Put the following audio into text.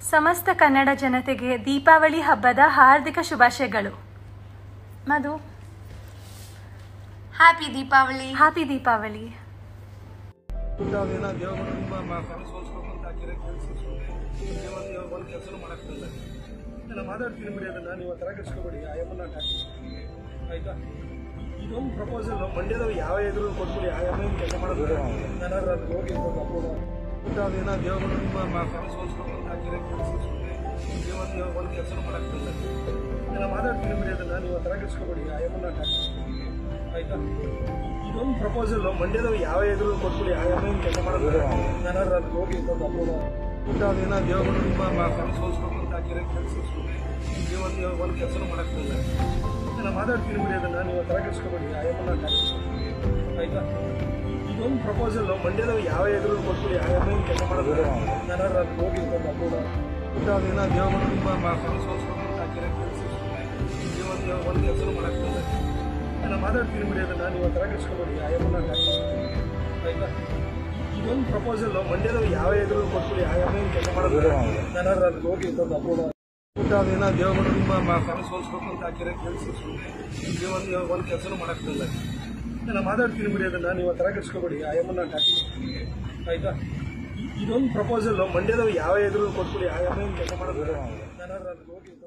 ಸಮಸ್ತ ಕನ್ನಡ ಜನತೆಗೆ ದೀಪಾವಳಿ ಹಬ್ಬದ ಹಾರ್ದಿಕ ಶುಭಾಶಯಗಳು. ಮಧು, ಹ್ಯಾಪಿ ದೀಪಾವಳಿ. ಹ್ಯಾಪಿ ದೀಪಾವಳಿ. ಮಾತಾಡ್ತೀನಿ ಬಿಡಿ, ಅದನ್ನ ನೀವು ತಲೆಕೆಡಿಸ್ಕೋಬೇಡಿ. ಆಯಮ್ಮನ ಆಯ್ತಾ, ಇದೊಂದು ಪ್ರಪೋಸಲ್ ಮಂಡ್ಯದವ್ರು ಯಾವ ಎದುರು ಕೊಟ್ಬಿಡಿ. ಆಯಮ್ಮ ಕೆಲಸ ಮಾಡೋದು ಏನಾದ್ರು ಅದು ಹೋಗಿ ಅದೇನೋ ದೇವಗಳು ನಿಮ್ಮ ಸೋಲ್ಸ್ಕೊಂಡು ಹಾಕಿರೋ ಒಂದು ಕೆಲಸ ಮಾಡಕ್ತಿಲ್ಲ. ನಾನು ಮಾತಾಡ್ತೀನಿ ಬಿಡಿ, ಅದನ್ನ ನೀವು ತಲೆಕೆಡಿಸ್ಕೋಬೇಡಿ. ಆಯಮ್ಮನ ಆಯ್ತಾ, ಇದೊಂದು ಪ್ರಪೋಸಲ್ ಮಂಡ್ಯದವ್ರು ಯಾವ ಎದುರು ಕೊಟ್ಬಿಡಿ. ಆಯಮ್ಮ ಕೆಲಸ ಮಾಡೋದು ಏನಾದ್ರು ಅದು ಹೋಗಿ ಅದೇನೋ ದೇವಗಳು ನಿಮ್ಮ ಸೋಲ್ಸ್ಕೊಂಡು ಹಾಕಿರೋ ಒಂದು ಕೆಲಸ ಮಾಡಕ್ತಿಲ್ಲ. ನಾನು ಮಾತಾಡ್ತೀನಿ ಬಿಡಿ, ಅದನ್ನ ನೀವು ತಲೆಕೆಡಿಸ್ಕೋಬೇಡಿ. ಆಯಮ್ಮನ ಆಯ್ತಾ, ಇದೊಂದು ಪ್ರಪೋಸಲ್ ಮಂಡ್ಯದವ್ರು ಯಾವ ಎದುರು ಕೊಟ್ಬಿಡಿ. ಆಯಮ್ಮ ಕೆಲಸ ಮಾಡೋದು ಏನಾದ್ರು ಅದು ಹೋಗಿ ಅದೇನೋ ದೇವಗಳು ನಿಮ್ಮ ಸೋಲ್ಸ್ಕೊಂಡು ಹಾಕಿರೋ ಒಂದು ಕೆಲಸ ಮಾಡಕ್ತಿಲ್ಲ. ನಾನು ಮಾತಾಡ್ತೀನಿ ಬಿಡಿ, ಅದನ್ನ ನೀವು ತಲೆಕೆಡಿಸ್ಕೋಬೇಡಿ. ಆಯಮ್ಮನ ಆಯ್ತಾ, ಇದೊಂದು ಪ್ರಪೋಸಲ್ ಮಂಡ್ಯದವ್ರು ಯಾವ ಎದುರು ಕೊಟ್ಬಿಡಿ. ಆಯಮ್ಮ ಕೆಲಸ ಮಾಡೋದು ಏನಾದ್ರು ಅದು ಹೋಗಿ ಅದೇನೋ ದೇವಗಳು ನಿಮ್ಮ ಸೋಲ್ಸ್ಕೊಂಡು ಹಾಕಿರೋ ಒಂದು ಕೆಲಸ ಮಾಡಕ್ತಿಲ್ಲ. ನಾನು ಮಾತಾಡ್ತೀನಿ ಬಿಡಿ, ಅದನ್ನ ನೀವು ತಲೆಕೆಡಿಸ್ಕೋಬೇಡಿ. ಆಯಮ್ಮನ ಆಯ್ತಾ, ಇದೊಂದು ಪ್ರಪೋಸಲ್ ಮಂಡ್ಯದವ್ರು ಯಾವ ಎದುರು ಕೊಟ್ಬಿಡಿ. ಆಯಮ್ಮ ಕೆಲಸ ಮಾಡೋದು ಏನಾದ್ರು ಅದು ಹೋಗಿ